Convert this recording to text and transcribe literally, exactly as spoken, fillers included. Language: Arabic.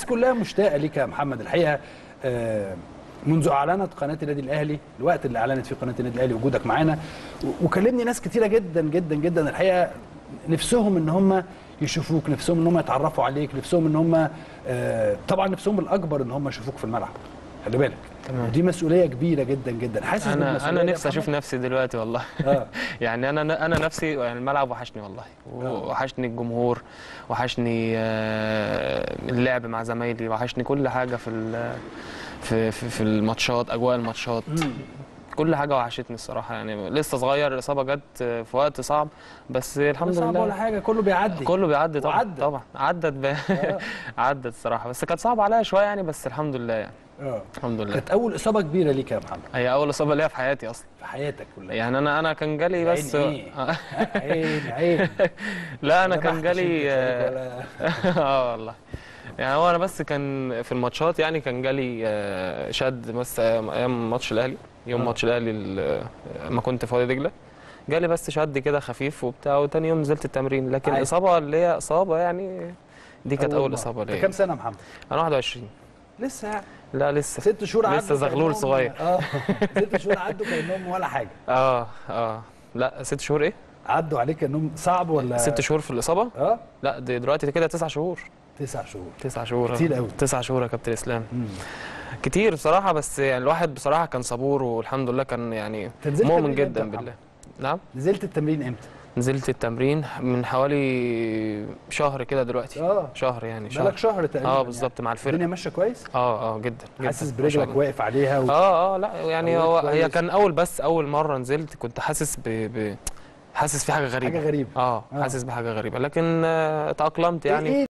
كلها مشتاقه ليك يا محمد الحقيقه. آه منذ اعلنت قناه النادي الاهلي، الوقت اللي اعلنت فيه قناه النادي الاهلي وجودك معانا، وكلمني ناس كتيره جدا جدا جدا الحقيقه نفسهم ان هم يشوفوك، نفسهم ان هم يتعرفوا عليك، نفسهم ان هم آه طبعا نفسهم الاكبر ان هم يشوفوك في الملعب. خلي بالك ودي مسؤوليه كبيره جدا جدا. حاسس انا انا نفسي اشوف نفسي دلوقتي والله. آه. يعني انا انا نفسي يعني الملعب وحشني والله، وحشني الجمهور، وحشني اللعب مع زمايلي، وحشني كل حاجه في في في الماتشات، اجواء الماتشات، كل حاجه وحشتني الصراحه. يعني لسه صغير، الاصابه جت في وقت صعب، بس الحمد لله صعب ولا حاجه، كله بيعدي كله بيعدي طبعا. وعدت. طبعا عدت ب... آه. عدت الصراحه، بس كانت صعبه عليا شويه يعني، بس الحمد لله يعني. اه الحمد لله. كانت اول اصابه كبيره ليك يا محمد؟ هي اول اصابه ليا في حياتي اصلا، في حياتك كلها يعني. انا انا كان جالي بس عين عين عين لا انا كان جالي اه والله. يعني هو انا بس كان في الماتشات، يعني كان جالي شد بس ايام ماتش الاهلي، يوم ماتش الاهلي لما كنت في وادي دجله، جالي بس شد كده خفيف وبتاع، وتاني يوم نزلت التمرين. لكن عايز. اصابه اللي هي اصابه يعني، دي كانت اول, أول اصابه ليا. انت كام سنه يا محمد؟ انا واحد وعشرين. لسه يعني؟ لا لسه ست شهور عدوا، لسه زغلول صغير. اه ست شهور عدوا كانهم ولا حاجه. اه اه لا ست شهور ايه؟ عدوا عليك كانهم صعب ولا؟ ست شهور في الاصابه؟ اه لا دي دلوقتي كده تسع شهور. تسع شهور تسع شهور كتير قوي. تسع شهور يا كابتن اسلام. مم. كتير بصراحه، بس يعني الواحد بصراحه كان صبور، والحمد لله كان يعني مؤمن جدا بالله. نعم. نزلت التمرين امتى؟ نزلت التمرين من حوالي شهر كده دلوقتي. اه شهر يعني شهر. بقالك شهر تقريبا. اه بالظبط يعني. مع الفرقه الدنيا ماشيه كويس؟ اه اه جدا جدا. حاسس برجلك واقف عليها و... اه اه لا يعني هو هي كان اول بس اول مره نزلت كنت حاسس ب, ب... حاسس في حاجه غريبه. حاجه غريبه اه, آه. حاسس بحاجه غريبه، لكن آه اتاقلمت يعني.